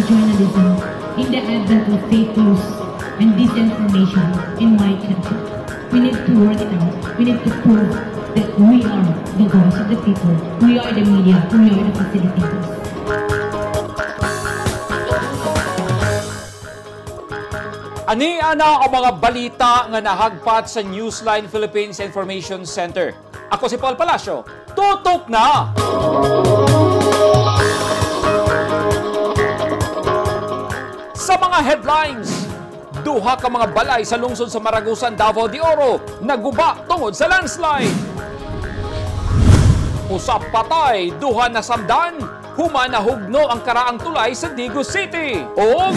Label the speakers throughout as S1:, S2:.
S1: journalism in the advent of fake news and disinformation in my country. We need to work it out. We need to prove that we are the voice of the people. We are the media. We are the facilitators.
S2: Ani ana ang mga balita nga nahagpat sa Newsline Philippines Information Center. Ako si Paul Palacio. Tutok na! Sa mga headlines, duha ka mga balay sa lungsod sa Maragusan, Davao de Oro naguba tungod sa landslide. Usap patay, duha na samdan, human na hugno ang karaang tulay sa Digos City. O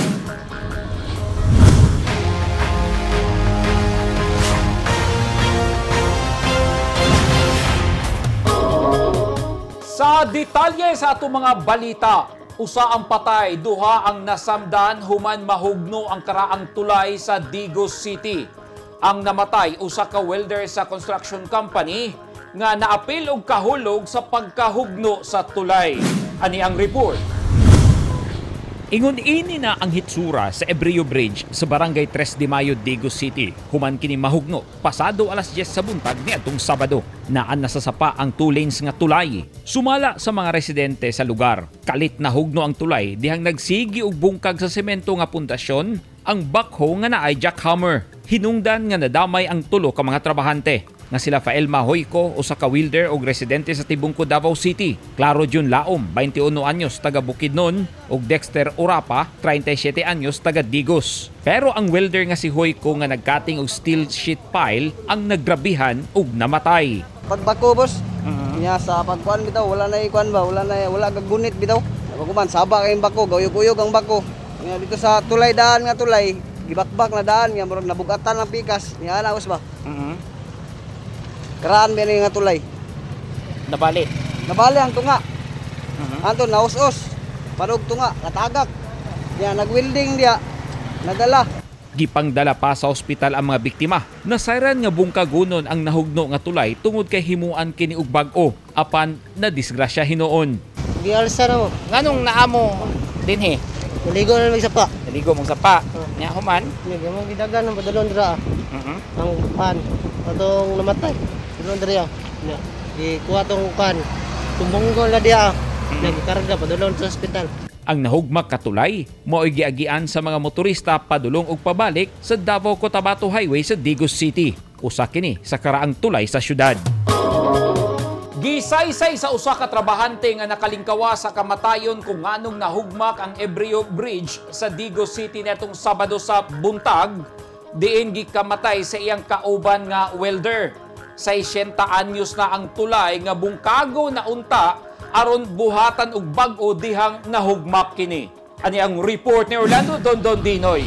S2: sa detalye sa atong mga balita, usa ang patay, duha ang nasamdan, human mahugno ang karaang tulay sa Digos City. Ang namatay, usa ka welder sa construction company nga naapil og kahulog sa pagkahugno sa tulay. Ani ang report. Ingon ini na ang hitsura sa Ebrio Bridge sa Barangay 3 de Mayo, Digos City. Human kini mahugno pasado alas 10 sa buntag niadtong Sabado. Naan nasasapa ang 2 lanes nga tulay. Sumala sa mga residente sa lugar. Kalit na hugno ang tulay dihang nagsigi og bungkag sa semento nga pundasyon ang backhoe nga naay jackhammer. Hinungdan nga nadamay ang tulo ka mga trabahante nga sila Faelma Hoyco, usa ka welder og residente sa Tibungco, Davao City. Claro Jun Laom, 21 anyos, taga Bukidnon, ug Dexter Urapa, 37 anyos, taga Digos. Pero ang welder nga si Hoyco nga nagkating og steel sheet pile ang naggrabihan ug namatay.
S3: Pagbako boss, niya sa pagkuan bitaw wala na ikuan ba, wala gagunit bitaw. Pagkuman saba kay bako, gayog-uyog ang bako. Nga dito sa tulay daan nga tulay, gibakbak na daan nga murag nabugatan ang pikas. Niya na us ba? Karaan ba nga tulay?
S2: Nabali
S3: ang tunga. Anto naus-us. Parog tunga, natagak. Niya nagwelding dia, nadala.
S2: Gipangdala pa sa ospital ang mga biktima. Nasayran nga bungkagunon ang nahugno nga tulay tungod kay himuan kini og bag-o apan na disgrasya hinoon.
S3: Gialsa na mo.
S4: Nganong naamo dinhi?
S3: Naligo na magsapa.
S4: Naligo mong sapa. Nya human.
S3: Niya mo gidagan ng padulon dira. Ang pan atong namatay. Padulon dira. Niya gikuha tong kan. Tumunggol na dia. Nagkarga padulon sa ospital.
S2: Ang nahugmak katulay mao giagian sa mga motorista padulong og pabalik sa Davao-Cotabato Highway sa Digos City. Usa kini sa karaang tulay sa syudad. Gisaysay sa usa ka trabahante nga nakalingkawa sa kamatayon kung nganong nahugmak ang Ebrio Bridge sa Digos City netong Sabado sa buntag, diin gikamatay sa iyang kauban nga welder. 60 anyos na ang tulay nga bungkago na unta aron buhatan og bag-o dihang nahugmak kini. Ani ang report ni Orlando Dondon Dinoy.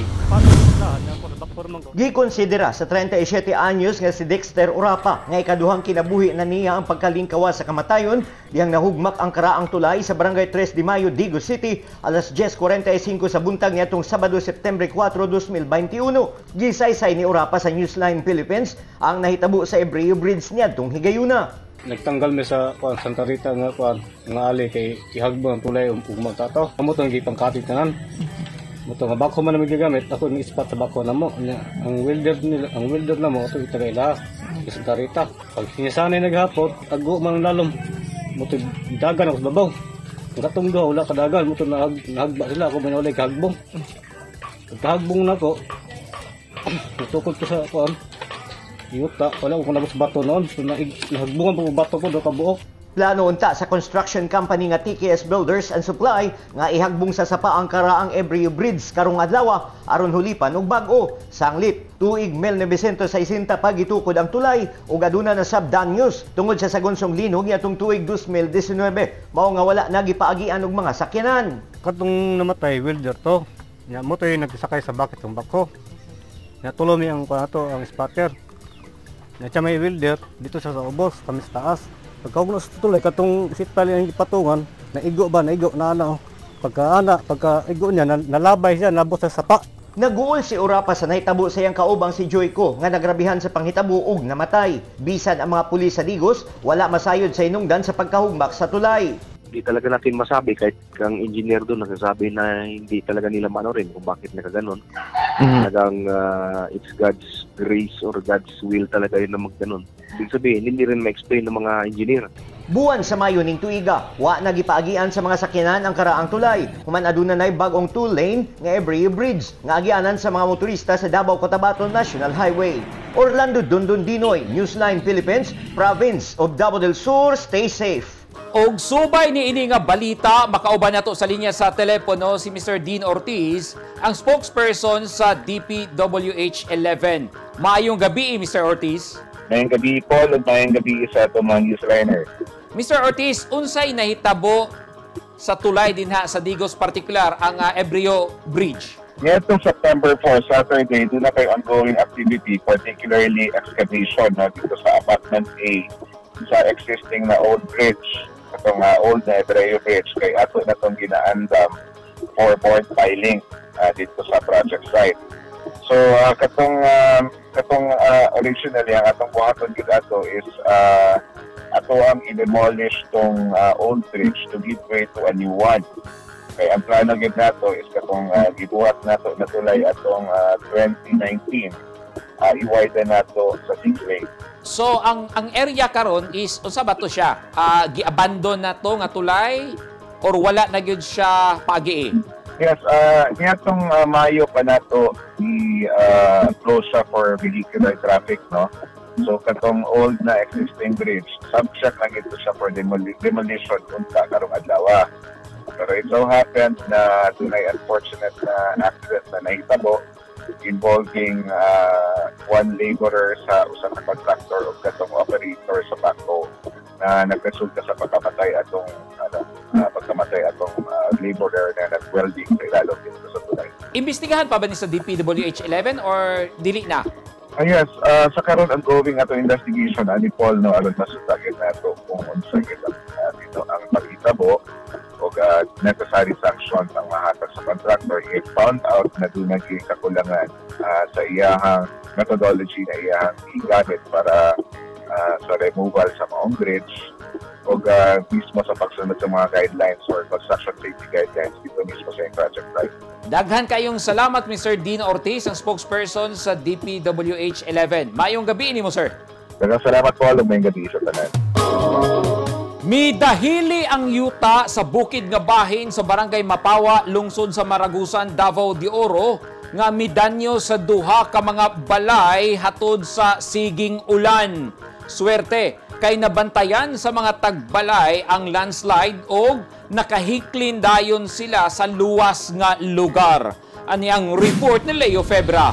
S5: Gikonsidera sa 37 anyos nga si Dexter Urapa nga ikaduhang kinabuhi na niya ang pagkalingkawa sa kamatayon dihang nahugmak ang karaang tulay sa Barangay 3 de Mayo, Digos City alas 10:45 sa buntag niadtong Sabado, September 4, 2021. Gisaysay ni Urapa sa Newsline Philippines ang nahitabo sa Ebrio Bridge niadtong higayuna.
S6: Nagtanggal mi sa Santa Rita nga ali kay ihagbo ang tulay magtataw. Amo tong gipangkapit tanan. Moto nga bako man na gigamit ako ng ispat sa bako namo. Ang welder namo ato itagayla sa Santa Rita. Pag sinisanay naghapot, tago man lalom. Moto dagan ako sa babaw. Katong do wala kadagan moto nahagba sila ako man walay kahagbong. Kahagbong nako. Tukod ko sa kuan. Yuta, wala ko nabos bato noon. So, nahagbungan po bato ko doon kabuok.
S5: Plano unta sa construction company nga TKS Builders and Supply nga ihagbong sa sapa ang karaang Ebrio Bridge karong adlaw aron hulipan og bag-o. Sanglit, tuig 1960 pa gitukod ang tulay ug aduna na sab-danyos tungod sa sagonsong linog niadtong tuig 2019. Mao nga wala nagipaagian og mga sakyanan.
S6: Katong namatay welder to. Nya mo toy nagsakay sa bakit ng bako. Nya tulo mi ang kunato ang spotter. Nya may welder dito sa ubos kami sa taas. Pagkaugno sa tulay katong sitpal ang ipatungan, naigo na ano. Pagka-igo niya, nalabay siya, nabot sa sapa.
S5: Naguol si Urapa sa nahitabo sa iyang kaubang si Joyco nga nagrabihan sa panghitabo ug namatay. Bisan ang mga pulis sa Digos, wala masayod sa hinungdan sa pagkahugmak sa tulay.
S7: Hindi talaga natin masabi kahit kang engineer doon nagsasabi na hindi talaga nila rin kung bakit nakaganon. Talagang it's God's grace or God's will talaga yun na magganon. Ibig sabihin, hindi rin ma-explain ng mga engineer.
S5: Buwan sa Mayo ning tuiga, wa nagipaagian sa mga sakyanan ang karaang tulay. Human aduna nay bagong 2-lane nga Ebreo Bridge nga agianan sa mga motorista sa Davao Cotabato National Highway. Orlando Dondon Dinoy, Newsline Philippines, Province of Davao del Sur. Stay safe.
S2: Og subay ni ini nga balita, makauban nato sa linya sa telepono si Mr. Dean Ortiz, ang spokesperson sa DPWH-11. Maayong gabi, Mr. Ortiz.
S8: Mayang gabi, Paul, at mayang gabi sa ato mga newsliner.
S2: Mr. Ortiz, unsay nahitabo sa tulay din ha sa Digos particular ang Ebreo Bridge?
S8: Nitong September 4, Saturday, doon na kayo ongoing activity, particularly excavation dito sa Apartment A, sa existing na old bridge, itong old na Ebreo Bridge, kay ato na itong ginaandam for board piling dito sa project site. So, katong originally, ang atong buhaton gid ato is ato ang i-demolish tong old bridge to give way to a new one. Kaya ang plano gid nato is katong gibuhat nato na tulay atong 2019, i-widen nato sa 6 lane.
S2: So, ang area karon is, unsa ba to siya? Gi-abandon na to nga tulay? Or wala na gyud siya pagi?
S8: Yes, nitong Mayo pa nato close siya for vehicular traffic, no? So, katong old na existing bridge, subject lang ito siya for demolition unta karong adlaw. Pero it so happens na tunay unfortunate na accident na nahitabo involving one laborer sa usa ka contractor o katong operator sa backhoe na nagresulta sa pagkamatay atong laborer na nag-welding sa ilalong dito sa tulay.
S2: Imbestigahan pa ba ni sa DPWH-11 or dili na?
S8: Yes, sa karon ongoing ato investigation ani Paul no aron masutagin nato kung unsa dito ang paghitabo o necessary sanctions ang mahatag sa contractor if found out na doon naging kakulangan sa iyahang methodology na iyahang igamit para sa removal sa maong bridge o mismo sa pagsunod sa mga guidelines or construction safety guidelines dito mismo sa project site.
S2: Daghan kayong salamat, Mr. Dean Ortiz, ang spokesperson sa DPWH-11. Mayong gabi ni mo, sir.
S8: Daghang salamat po, mayong gabi sa tanan.
S2: Midahili ang yuta sa bukid nga bahin sa Barangay Mapawa, lungsod sa Maragusan, Davao de Oro, nga midanyo sa duha ka mga balay hatod sa siging ulan. Swerte kay nabantayan sa mga tagbalay ang landslide o nakahiklin dayon sila sa luwas nga lugar. Ani ang report ni Leo Febra.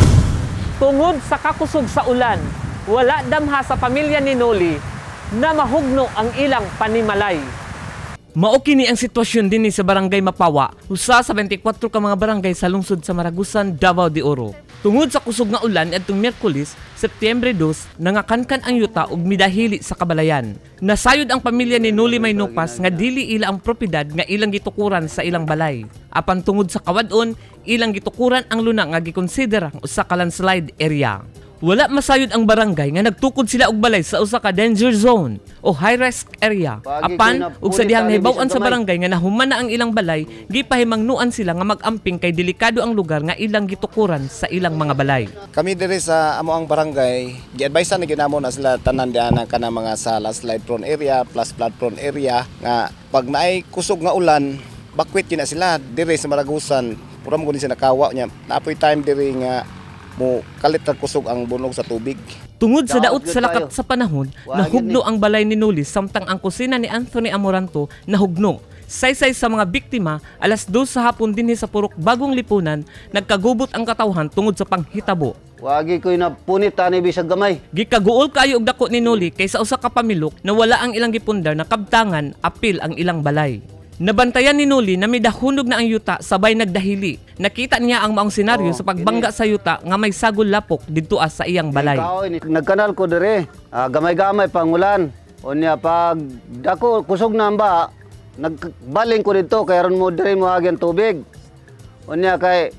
S9: Tungod sa kakusog sa ulan, wala damha sa pamilya ni Noli na mahugno ang ilang panimalay. Mao kini ang sitwasyon dinhi sa Barangay Mapawa, usa sa 24 ka mga barangay sa lungsod sa Maragusan, Davao de Oro. Tungod sa kusog nga ulan adtong Miyerkules, Setyembre 2, nangakankan ang yuta ug midahili sa kabalayan. Nasayod ang pamilya ni Noli Maynopas nga dili ila ang propiedad nga ilang gitukuran sa ilang balay. Apan tungod sa kawadon, ilang gitukuran ang luna nga gikonsidera usa ka landslide area. Wala masayod ang barangay nga nagtukod sila og balay sa usa ka danger zone o high risk area. Apan ug sa dihang nahibaw-an sa barangay nga nahuman na ang ilang balay, gipahimangnuan sila nga mag-amping kay delikado ang lugar nga ilang gitukuran sa ilang mga balay.
S10: Kami diri sa amo ang barangay, gi-advise na ginamo na sila tanan diana kana mga sa landslide prone area plus flood prone area nga pag naay kusog nga ulan, bakwit kina sila diri sa Maragusan. Puram guni sila nakawa nya. Naapoy time diri nga mo kalit kag kusog ang bunog sa tubig.
S9: Tungod sa daot sa lakat sa panahon, nahugno ang balay ni Noli samtang ang kusina ni Anthony Amoranto nahugno. Saysay sa mga biktima, alas 2 sa hapon dinhi sa Purok Bagong Lipunan, nagkagubot ang katawhan tungod sa panghitabo.
S3: Wagi ko na punit tani bisag gamay.
S9: Gikaguol kayo og dako ni Noli kay sa usa ka pamilok na wala ang ilang gipundar na kabtangan apil ang ilang balay. Nabantayan ni Noli na midahunog na ang yuta sabay nagdahili. Nakita niya ang maong senaryo sa pagbangga sa yuta nga may sagol lapok didto sa iyang balay.
S3: Nagkanal ko dire, gamay-gamay pangulan. Unya pag dako kusog na ba, nagbaling ko dito kay aron mo dire mo agyan tubig. Unya kay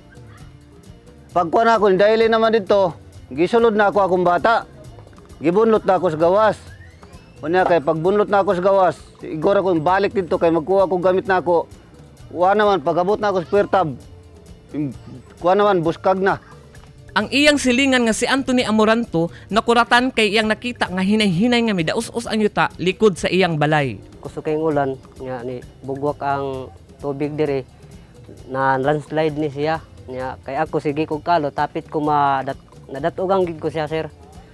S3: pagkuan ako dahili naman dito, gisulod na ako akong bata. Gibunlot na ako sa gawas. Unya kay pagbunlot na ako sa gawas, igor ako balik dito kay magkuha ko gamit na ako. Wa naman pagabot na ako sa puwerta. Kuha naman buskag na.
S9: Ang iyang silingan nga si Anthony Amoranto nakuratan kay iyang nakita nga hinay-hinay nga midaus-us ang yuta likod sa iyang balay.
S11: Kusog kayong ulan nga ni bugwak ang tubig dire na landslide ni siya. Nya kay ako sige kog kalo tapit ko nadatugang gid ko siya sir.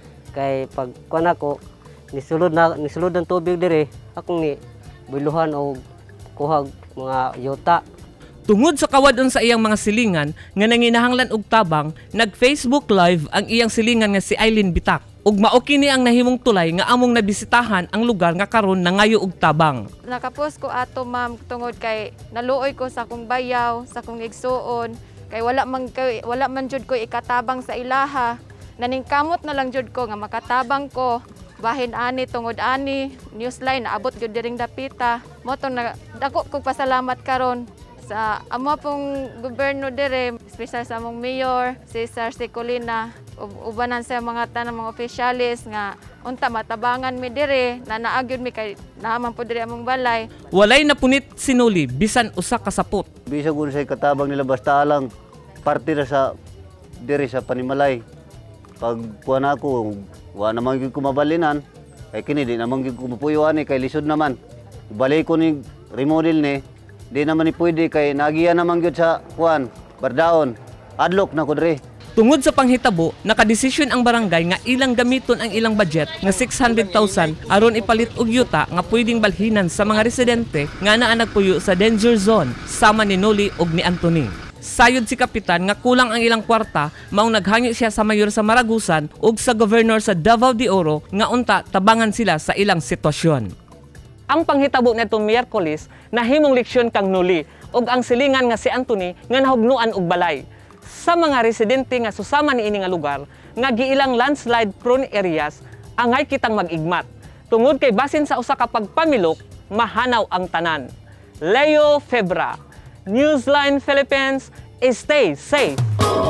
S11: Kay pag kuan ako nisulod ang tubig dire akong ni biluhan o kuhag mga yuta.
S9: Tungod sa kawadon sa iyang mga silingan nga nanginahanglan og tabang, nag-Facebook Live ang iyang silingan nga si Eileen Bitak. Ug mao kini ang nahimong tulay nga among nabisitahan ang lugar nga karon nangayo og tabang.
S12: Nakapos ko ato ma'am tungod kay naluoy ko sa akong bayaw, sa akong igsuon, kay wala man jud ko ikatabang sa ilaha. Naningkamot na lang jud ko nga makatabang ko. Bahin ani tungod ani newsline naabot jud diring dapita. Mo tong dako ko pasalamat karon sa amo pong gobyerno dire, special sa among mayor, Cesar Sicolina, ubanan sa mga tanang mga opisyalis nga unta matabangan mi dire na naagyod mi kay naman po dire among balay.
S9: Walay napunit sinuli bisan usa ka sapot.
S3: Bisag kun say katabang nila basta lang parte ra sa dire sa panimalay. Pag kuan ako, wa naman gyud ko mabalinan. Kay kini di naman gyud ko mapuyuan kay lisod naman. Balay ko ni remodel ni di naman ni pwede kay nagiya naman gyud sa kuan bardaon. Adlock na ko dire.
S9: Tungod sa panghitabo, nakadesisyon ang barangay nga ilang gamiton ang ilang budget nga 600,000 aron ipalit og yuta nga pwedeng balhinan sa mga residente nga naa nagpuyo sa danger zone sama ni Noli ug ni Anthony. Sayod si Kapitan nga kulang ang ilang kwarta, maong naghangi siya sa mayor sa Maragusan ug sa governor sa Davao de Oro nga unta tabangan sila sa ilang sitwasyon. Ang panghitabo nitong Miyerkules nahimong leksyon kang Noli ug ang silingan nga si Anthony nga nahugnuan og balay. Sa mga residente nga susama ni ini nga lugar nga giilang landslide prone areas angay kitang mag-igmat. Tungod kay basin sa usa ka pagpamilok, mahanaw ang tanan. Leo Febra, Newsline Philippines, stay safe.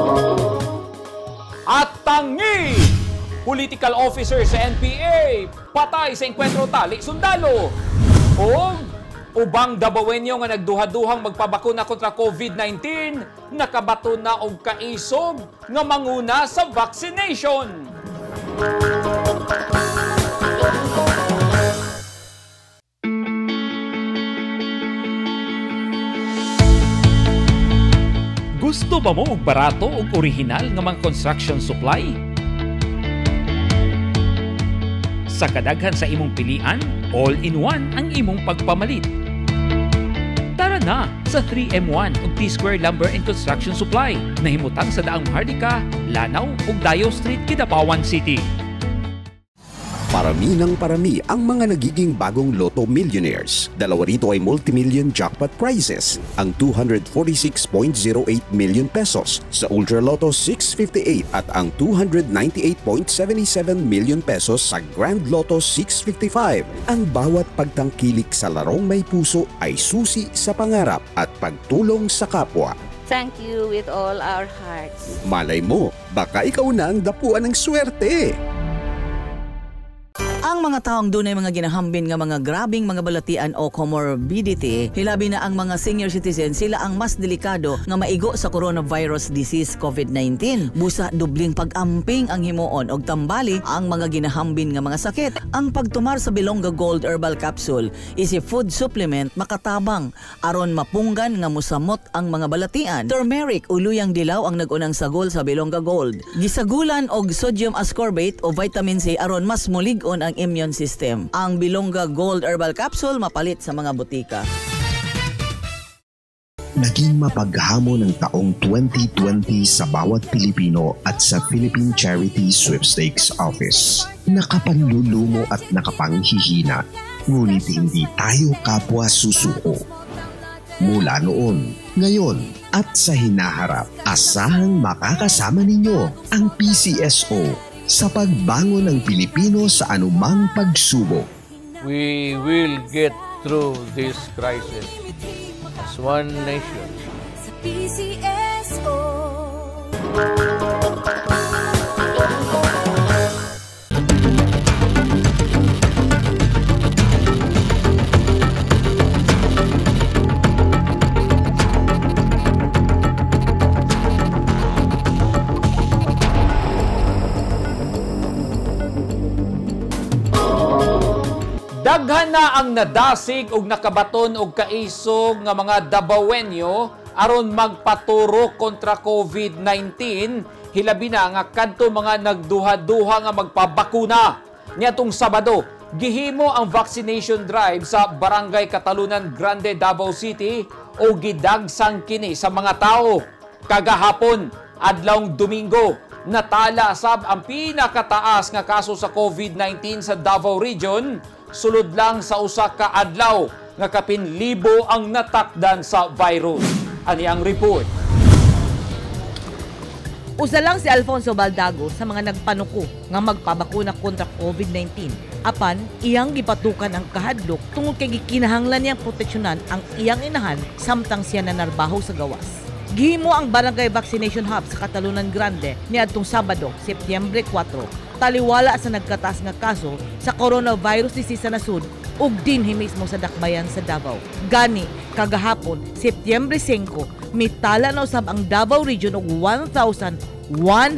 S2: At tangi! Political officer sa NPA, patay sa enkwentro tali sundalo. O ubang Dabawenyo nga nagduha-duhang magpabakuna kontra COVID-19, nakabato na og kaisog nga manguna sa vaccination. Gusto ba mo og barato ug orihinal nga mga construction supply? Sa kadaghan sa imong pilian, all-in-one ang imong pagpamalit. Tara na sa 3M1 ug T-Square Lumber and Construction Supply. Nahimutang sa daang Hardika, Lanao ug Dayo Street, Kidapawan City.
S13: Parami ng parami ang mga nagiging bagong Lotto Millionaires. Dalawa rito ay multi-million jackpot prizes. Ang 246.08 million pesos sa Ultra Lotto 658 at ang 298.77 million pesos sa Grand Lotto 655. Ang bawat pagtangkilik sa larong may puso ay susi sa pangarap at pagtulong sa kapwa.
S14: Thank you with all our hearts.
S13: Malay mo, baka ikaw na ang dapuan ng swerte.
S15: Ang mga taong dunay mga ginahambin nga mga grabing mga balatian o comorbidity, hilabi na ang mga senior citizen, sila ang mas delikado nga maigo sa coronavirus disease COVID-19. Busa dubling pag-amping ang himuon og tambali ang mga ginahambin nga mga sakit. Ang pagtumar sa Bilonga Gold Herbal Capsule is a food supplement makatabang aron mapunggan nga musamot ang mga balatian. Turmeric uluyang dilaw ang nagunang sagol sa Bilonga Gold. Gisagulan og sodium ascorbate o vitamin C aron mas mulig-on ang immune system. Ang Bilonga Gold Herbal Capsule mapalit sa mga butika.
S13: Naging mapaghamon ng taong 2020 sa bawat Pilipino at sa Philippine Charity Sweepstakes Office. Nakapanlulumo at nakapanghihina, ngunit hindi tayo kapwa susuko. Mula noon, ngayon, at sa hinaharap, asahang makakasama ninyo ang PCSO sa pagbangon ng Pilipino sa anumang pagsubok.
S16: We will get through this crisis as one nation.
S17: Sa PCSO.
S2: Daghan na ang nadasig og nakabaton og kaisog nga mga Dabawenyo aron magpaturo kontra COVID-19, hilabi na nga kadto mga nagduha-duha nga magpabakuna. Niadtong Sabado, gihimo ang vaccination drive sa Barangay Katalunan Grande, Davao City o gidagsang kini sa mga tao. Kagahapon, adlawng Domingo, natala sab ang pinakataas nga kaso sa COVID-19 sa Davao Region, sulod lang sa usa ka adlaw nga kapin libo ang natakdan sa virus. Ani ang report.
S18: Usa lang si Alfonso Baldago sa mga nagpanuko nga magpabakuna kontra COVID-19. Apan, iyang gipatukan ang kahadlok tungod kay gikinahanglan niyang proteksyonan ang iyang inahan samtang siya nanarbaho sa gawas. Gihimo ang Barangay Vaccination Hub sa Katalunan Grande niadtong Sabado, Setyembre 4, taliwala sa nagkataas nga kaso sa coronavirus disease sa nasud ug dinhi mismo sa dakbayan sa Davao. Gani, kagahapon, Setyembre 5, mitala na usab ang Davao Region og 1,123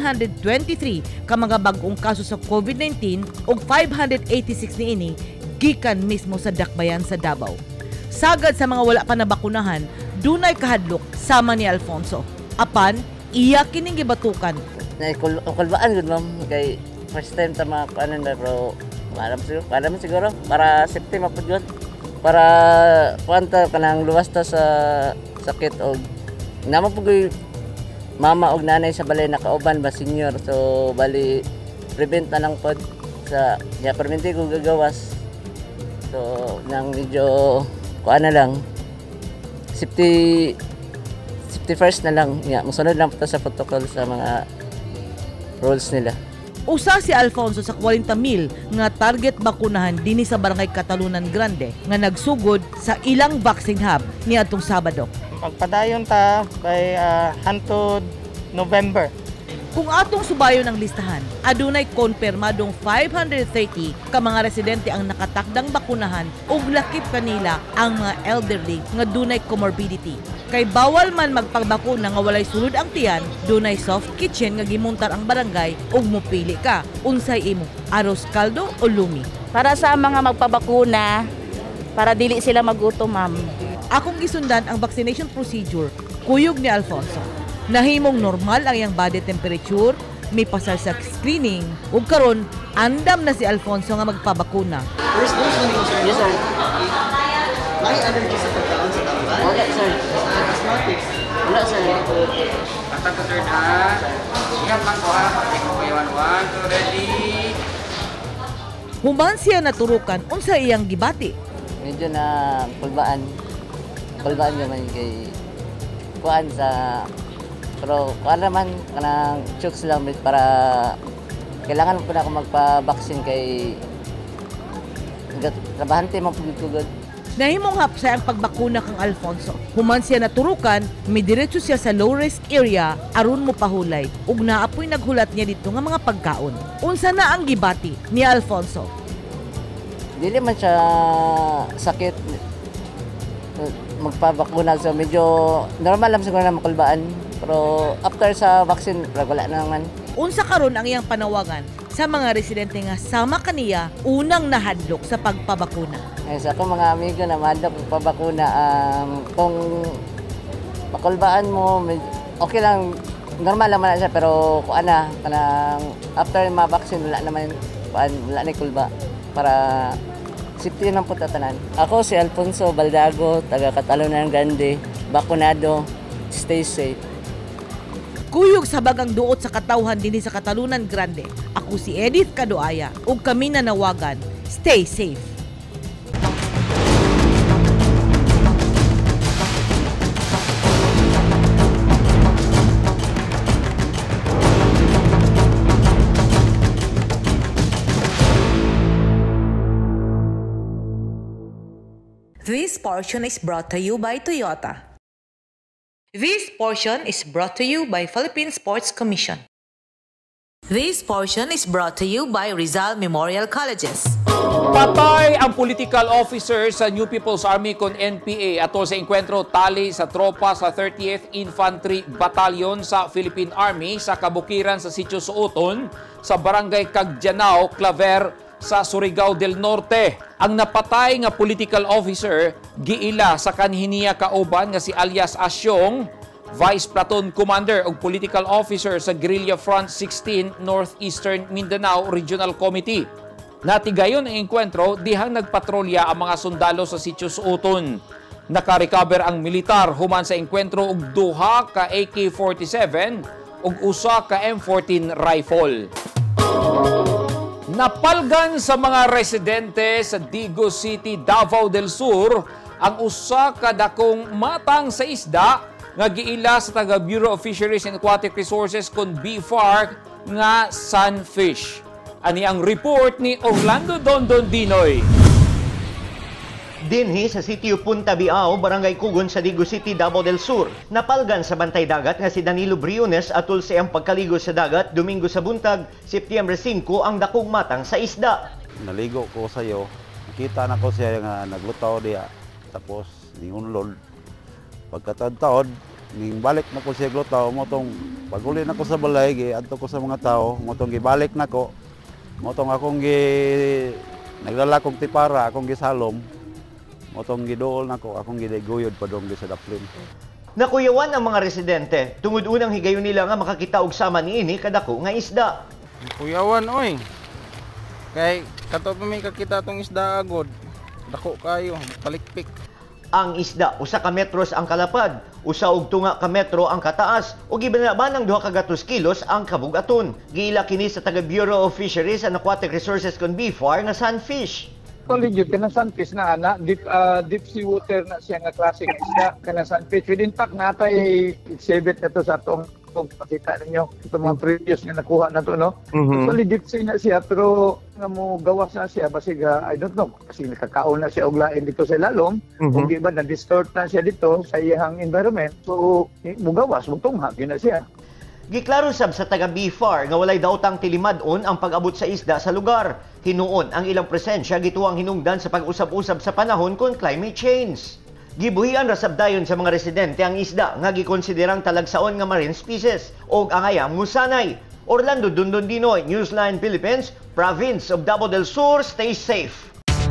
S18: ka mga bag-ong kaso sa COVID-19 ug 586 niini gikan mismo sa dakbayan sa Davao. Sagad sa mga wala pa nabakunahan, dunay kahadlok sama ni Alfonso. Apan, iya kining gibatukan.
S11: Kulbaan gud ma'am kay first time ta makaano na pero alam siguro para safety mapud yun. Para kuanta kanang luwas ta sa sakit og namo pugoy mama og nanay sa balay nakauban ba senior, so bali prevent na lang pod sa permente ko gagawas, so nang medyo kuana lang safety first na lang musunod lang po sa protocol sa mga rules nila.
S18: Usa si Alfonso sa 40,000 nga target bakunahan dinhi sa Barangay Katalunan Grande nga nagsugod sa ilang vaccine hub niadtong Sabado.
S19: Magpadayon ta kay hantod November.
S18: Kung atong subayon ang listahan, adunay konfirmadong 530 ka mga residente ang nakatakdang bakunahan ug lakip kanila ang mga elderly nga dunay comorbidity. Kay bawal man magpagbakuna nga walay sulod ang tiyan, dunay soft kitchen nga gimuntar ang barangay ug mopili ka unsay imo, arroz caldo o lumi.
S14: Para sa mga magpabakuna, para dili sila magutom, ma'am.
S18: Akong gisundan ang vaccination procedure, kuyog ni Alfonso. Nahimong normal ang iyang body temperature, may pasal sa screening, ug karon andam na si Alfonso nga magpabakuna.
S11: First dose mo sir? Yes sir. May allergy sa pagkaon sa tamban? Wala sir. Asthmatics? Wala sir.
S4: Patag ko sir na. Iyan lang ko ha. One, two, ready.
S18: Human siya naturukan unsa iyang gibati.
S11: Medyo na kulbaan. Kulbaan naman kay kuan sa pero kuan naman kanang chokes lang para kailangan po na ako magpa-vaccine kay trabahante man pugod.
S18: Nahimong hapsay ang pagbakuna kang Alfonso. Human siya naturukan, may diretso siya sa low-risk area aron mo pahulay ug naapoy naghulat niya dito nga mga pagkaon. Unsa na ang gibati ni Alfonso?
S11: Dili man siya sakit magpabakuna, so medyo normal lang siguro na makulbaan, pero after sa vaccine wala na naman.
S18: Unsa karon ang iyang panawagan sa mga residente nga sama kaniya unang nahadlok sa pagpabakuna?
S11: Sa akong mga amigo na mahadlok pagpabakuna, kung makulbaan mo okay lang, normal lang man siya, pero kung kanang after ma-vaccine wala naman wala na kulba para safety ng putatanan. Ako si Alfonso Baldago, taga Katalunan Grande, bakunado, stay safe.
S18: Kuyog sa bagang duot sa katawhan dinhi sa Katalunan Grande. Ako si Edith Kadoaya ug kami nanawagan, stay safe. This portion is brought to you by Toyota. This portion is brought to you by Philippine Sports Commission. This portion is brought to you by Rizal Memorial Colleges.
S2: Patay ang political officer sa New People's Army con NPA atol sa engkwentro tali sa tropa sa 30th Infantry Battalion sa Philippine Army sa kabukiran sa Sitio Suoton sa Barangay Cagdianao, Claver, sa Surigao del Norte. Ang napatay nga political officer giila sa kanhiniya kauban nga si alias Asyong, Vice Platoon Commander o political officer sa Guerrilla Front 16 Northeastern Mindanao Regional Committee. Natigayon ang enkwentro dihang nagpatrolya ang mga sundalo sa Sitio Suoton. Nakarecover ang militar human sa enkwentro og 2 ka AK-47 ug 1 ka M14 rifle. Napalgan sa mga residente sa Digos City, Davao del Sur ang usa ka dakong matang sa isda nga giila sa taga Bureau of Fisheries and Aquatic Resources kon BFAR nga sunfish. Ani ang report ni Orlando Dondon Dinoy.
S5: Dinhi sa sitio Punta Biao, Barangay Kugon sa Digos City, Davao del Sur. Napalgan sa bantay dagat nga si Danilo Briones atol sa iyang pagkaligo sa dagat Domingo sa buntag, Setyembre 5 ang dakong matang sa isda.
S20: Naligo ko sa iyo, nakita na ko siya nga naglutaw diya, tapos ningunlod. Pagkataon-taon, ning balik na ko siya glutaw, motong paguli na ko sa balay, giadto ko sa mga tao, motong gibalik na ko, motong akong nagdala kong tipara, akong gisalom. Motong gidool na ko, akong gidaguyod pa doon sa daplin.
S5: Nakuyawan ang mga residente, tungod unang higayon nila nga makakita og sama niini kadako nga isda.
S21: Kuyawan, oy. Kay kato pa may kakita tong isda agod. Dako kayo, palikpik.
S5: Ang isda, usa ka metros ang kalapad, usa og 2 ka metro ang kataas, ug gibanaban ng 2 ka gatos kilos ang kabugaton. Giila kini sa taga Bureau of Fisheries and Aquatic Resources kon BFAR nga sunfish.
S22: Legit kanang sunfish na deep sea water na siya nga klase ng isda kanang sunfish. Within fact natay exhibit na to sa atong pakita ninyo itong mga previous nga nakuha na to, no? Actually deep sea na siya pero nga mo gawas na siya basig I don't know kasi nakakaon na siya og lain dito sa ilalom kung di ba na-distort na siya dito sa iyang environment so mo gawas mo tungha na siya.
S5: Giklaro sab sa taga BFAR nga walay daotang tilimadon ang pag-abot sa isda sa lugar. Hinuon ang ilang presensya gituang hinungdan sa pag-usab-usab sa panahon kon climate change. Gibuhian ra sab dayon sa mga residente ang isda nga gikonsiderang talagsaon nga marine species ug angayang musanay. Orlando Dondon Dinoy, Newsline Philippines, Province of Davao del Sur, stay safe.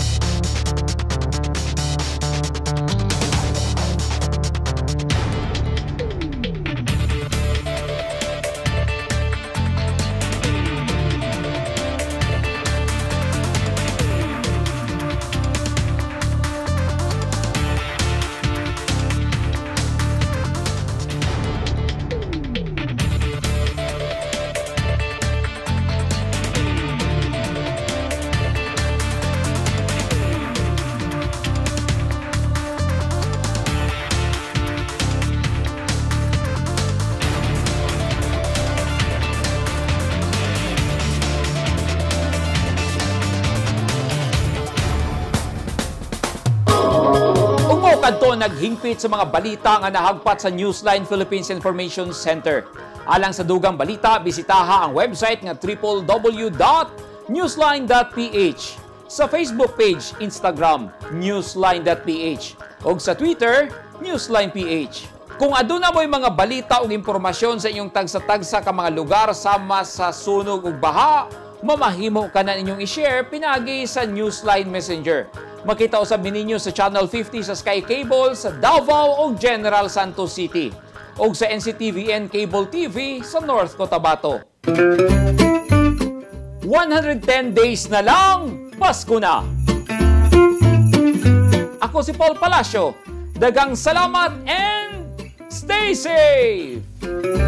S2: Kadto naghingpit sa mga balita nga nahagpat sa Newsline Philippines Information Center. Alang sa dugang balita, bisitaha ang website nga www.newsline.ph, sa Facebook page, Instagram, newsline.ph, o sa Twitter, newsline.ph. Kung aduna mo'y mga balita o impormasyon sa inyong tagsa-tagsa ka mga lugar sama sa sunog ug baha, mamahimo ka na inyong i-share pinagi sa Newsline Messenger. Makita usab ninyo sa Channel 50 sa Sky Cable sa Davao ug General Santos City o sa NCTVN Cable TV sa North Cotabato. 110 days na lang, Pasko na! Ako si Paul Palacio. Dagang salamat and stay safe!